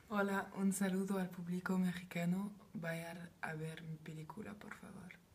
Hola, un saludo al público mexicano. Vayan a ver mi película, por favor.